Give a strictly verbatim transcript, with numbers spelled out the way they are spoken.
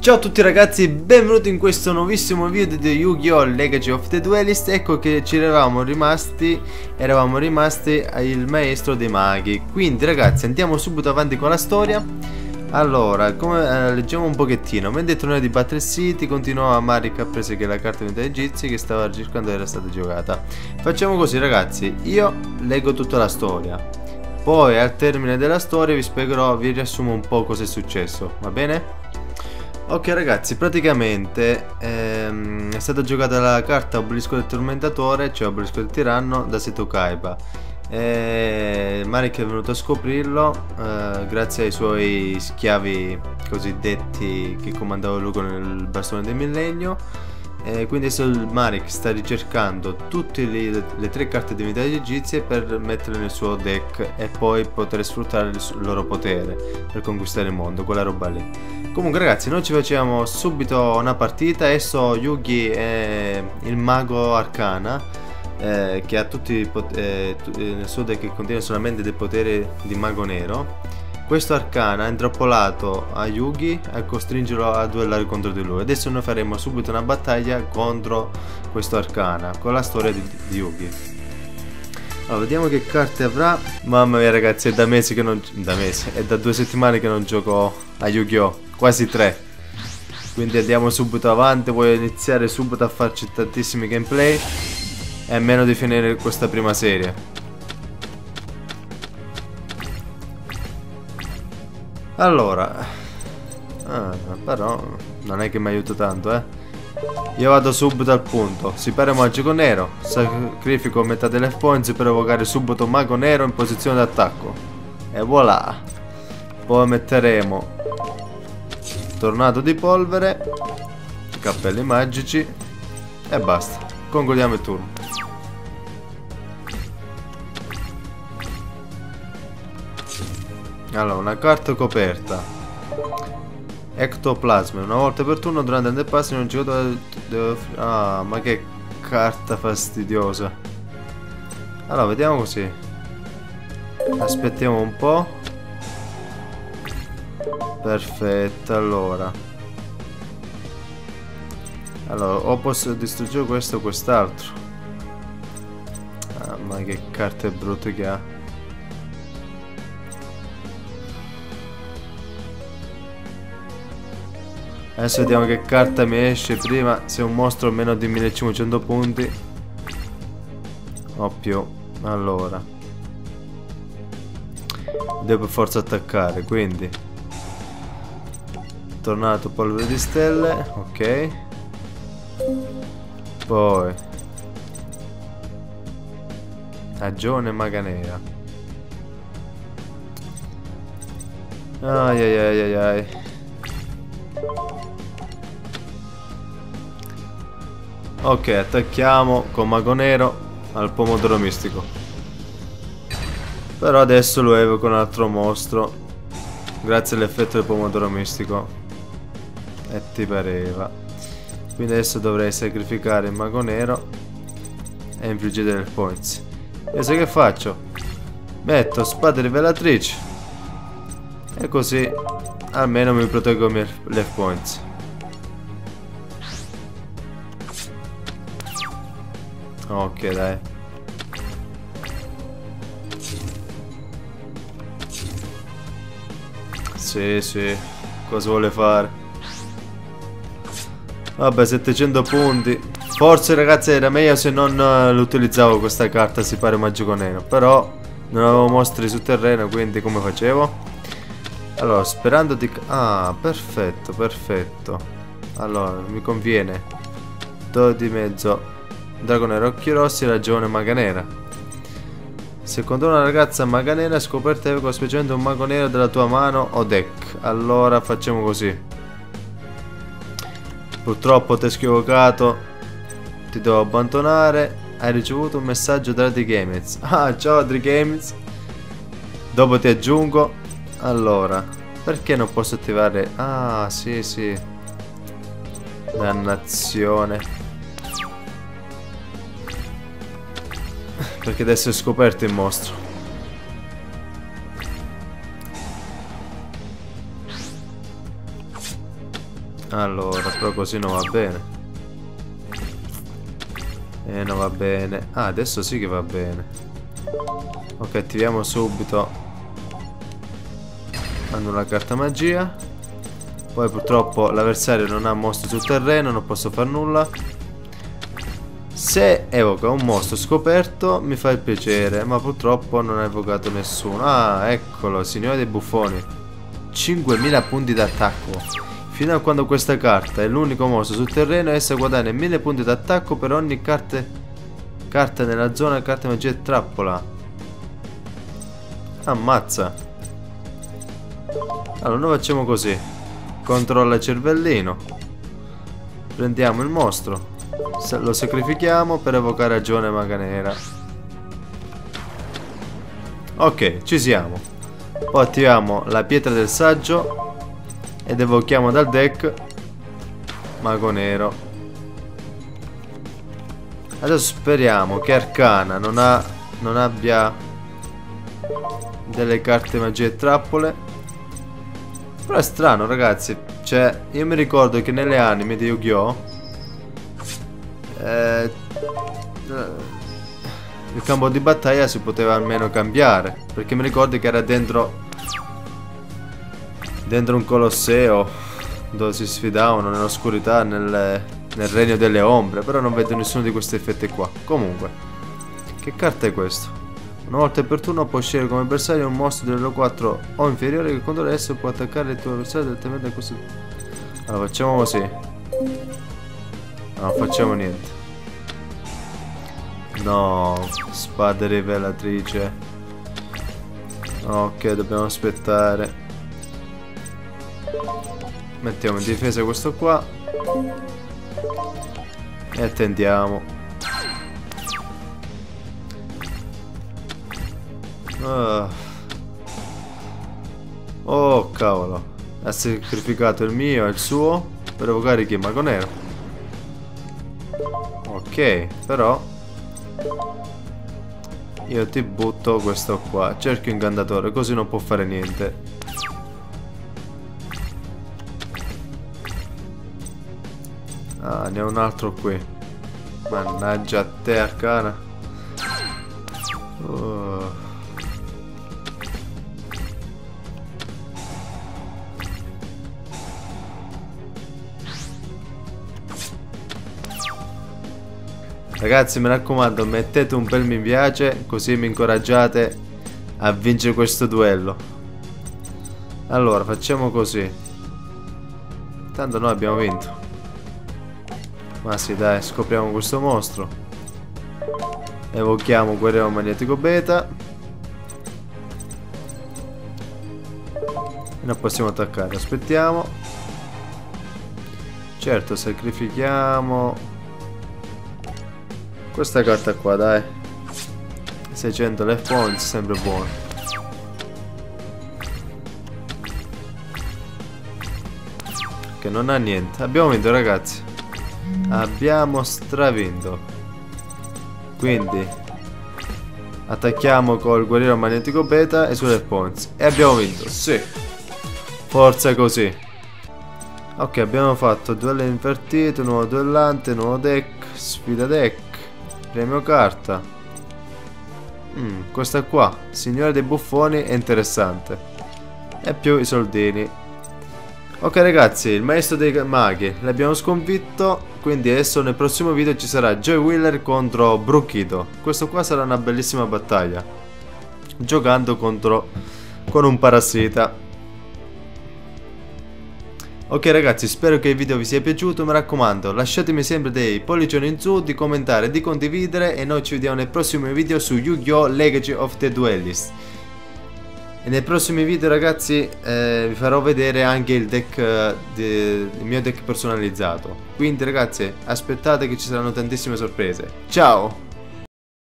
Ciao a tutti ragazzi, benvenuti in questo nuovissimo video di Yu-Gi-Oh! Legacy of the Duelist. Ecco che ci eravamo rimasti, eravamo rimasti al maestro dei maghi. Quindi ragazzi andiamo subito avanti con la storia. Allora, come eh, leggiamo un pochettino. Mentre il torneo di Battle City continuava, Marik apprese che la carta di unità egizi che stava cercando era stata giocata. Facciamo così ragazzi, io leggo tutta la storia, poi al termine della storia vi spiegherò, vi riassumo un po' cosa è successo, va bene? Ok ragazzi, praticamente ehm, è stata giocata la carta Obelisco del Tormentatore, cioè Obelisco del Tiranno, da Seto Kaiba. E Marik è venuto a scoprirlo eh, grazie ai suoi schiavi cosiddetti che comandava lui con il bastone del millennio. E quindi adesso il Marik sta ricercando tutte le, le tre carte divinità egizie per metterle nel suo deck e poi poter sfruttare il, il loro potere per conquistare il mondo, quella roba lì. Comunque ragazzi, noi ci facciamo subito una partita. Adesso Yugi è il mago arcana eh, che ha tutti i poteri, eh, nel suo deck che contiene solamente dei poteri di mago nero. Questo arcana è intrappolato a Yugi a costringerlo a duellare contro di lui. Adesso noi faremo subito una battaglia contro questo arcana con la storia di, di Yugi. Allora, vediamo che carte avrà. Mamma mia ragazzi, è da mesi che non... da mesi, è da due settimane che non gioco a Yu-Gi-Oh! Quasi tre. Quindi andiamo subito avanti. Voglio iniziare subito a farci tantissimi gameplay e a meno di finire questa prima serie. Allora, ah, però non è che mi aiuta tanto, eh. Io vado subito al punto. Siparium magico nero. Sacrifico metà delle points per evocare subito mago nero in posizione d'attacco. E voilà. Poi metteremo tornado di polvere, cappelli magici e basta. Concludiamo il turno. Allora, una carta coperta. Ectoplasma. Una volta per turno durante il depasso non giocatore deve... Ah, ma che carta fastidiosa. Allora, vediamo così. Aspettiamo un po'. Perfetto, allora. Allora, o posso distruggere questo o quest'altro. Ah, ma che carte brutte che ha. Adesso vediamo che carta mi esce prima. Se è un mostro meno di millecinquecento punti o più. Allora devo per forza attaccare, quindi tornato polvere di stelle. Ok. Poi agione maga nera. Ai ai ai ai ai. Ok, attacchiamo con mago nero al pomodoro mistico. Però adesso lo evoco un altro mostro grazie all'effetto del pomodoro mistico. E ti pareva. Quindi adesso dovrei sacrificare il mago nero e infliggere delle points. E sai che faccio? Metto spada rivelatrice e così almeno mi proteggo le life points. Ok dai. Sì sì. Cosa vuole fare? Vabbè, settecento punti. Forse ragazzi era meglio se non uh, l'utilizzavo questa carta Siparium magico nero. Però non avevo mostri su terreno, quindi come facevo? Allora, sperando di... Ah, perfetto, perfetto. Allora, mi conviene do di mezzo Dragone Occhi Rossi e Ragione Maga Nera. Se controlla una ragazza maga nera, scoperta evoco specialmente un mago nero della tua mano o deck. Allora facciamo così. Purtroppo teschio evocato, ti devo abbandonare. Hai ricevuto un messaggio da Adri Games. Ah, ciao Adri Games. Dopo ti aggiungo. Allora, perché non posso attivare? Ah, sì, sì. Dannazione. Perché adesso è scoperto il mostro. Allora, però così non va bene. E eh, non va bene. Ah, adesso sì che va bene. Ok, attiviamo subito. Annulla carta magia. Poi purtroppo l'avversario non ha mostri sul terreno, non posso far nulla. Se evoca un mostro scoperto mi fa il piacere, ma purtroppo non ha evocato nessuno. Ah, eccolo, signore dei buffoni. cinquemila punti d'attacco. Fino a quando questa carta è l'unico mostro sul terreno, essa guadagna mille punti d'attacco per ogni carta, carta nella zona, carta magia e trappola. Ammazza. Allora noi facciamo così. Controlla cervellino. Prendiamo il mostro. Lo sacrifichiamo per evocare Ragione Maga Nera. Ok, ci siamo. Poi attiviamo la pietra del saggio ed evochiamo dal deck Mago Nero. Adesso speriamo che Arcana non, ha, non abbia delle carte magie e trappole. Però è strano, ragazzi. Cioè, io mi ricordo che nelle anime di Yu-Gi-Oh! Eh, il campo di battaglia si poteva almeno cambiare. Perché mi ricordo che era dentro Dentro un colosseo dove si sfidavano nell'oscurità, nel, nel regno delle ombre. Però non vedo nessuno di questi effetti qua. Comunque, che carta è questo? Una volta per turno puoi scegliere come avversario un mostro di livello quattro o inferiore che controlla esso può attaccare il tuo avversario direttamente a questo. Allora facciamo così. No, non facciamo niente. No, spada rivelatrice. Ok, dobbiamo aspettare. Mettiamo in difesa questo qua e attendiamo. uh. Oh cavolo, ha sacrificato il mio e il suo per evocare chi? Mago Nero. Ok, però io ti butto questo qua. Cerchio incantatore, così non può fare niente. Ah, ne ho un altro qui. Mannaggia a te, Arcana. Oh. Ragazzi, mi raccomando, mettete un bel mi piace, così mi incoraggiate a vincere questo duello. Allora, facciamo così. Tanto noi abbiamo vinto. Ma sì, dai, scopriamo questo mostro. Evochiamo Guerriero Magnetico Beta. E non possiamo attaccare, aspettiamo. Certo, sacrifichiamo questa carta qua, dai. seicento life points, sempre buono. Che non ha niente. Abbiamo vinto, ragazzi. Abbiamo stravinto. Quindi attacchiamo col Guerriero Magnetico Beta e su life points. E abbiamo vinto, sì. Forza così. Ok, abbiamo fatto duello invertito, nuovo duellante, nuovo deck, sfida deck, premio carta. Mm, questa qua, Signore dei Buffoni, è interessante. E più i soldini. Ok ragazzi, il maestro dei maghi l'abbiamo sconfitto. Quindi adesso nel prossimo video ci sarà Joy Wheeler contro Brookido. Questo qua sarà una bellissima battaglia, giocando contro con un parassita. Ok ragazzi, spero che il video vi sia piaciuto. Mi raccomando, lasciatemi sempre dei pollicioni in su, di commentare, di condividere. E noi ci vediamo nel prossimo video su Yu-Gi-Oh! Legacy of the Duelist. E nei prossimi video ragazzi eh, vi farò vedere anche il deck, eh, de, il mio deck personalizzato. Quindi ragazzi, aspettate che ci saranno tantissime sorprese. Ciao!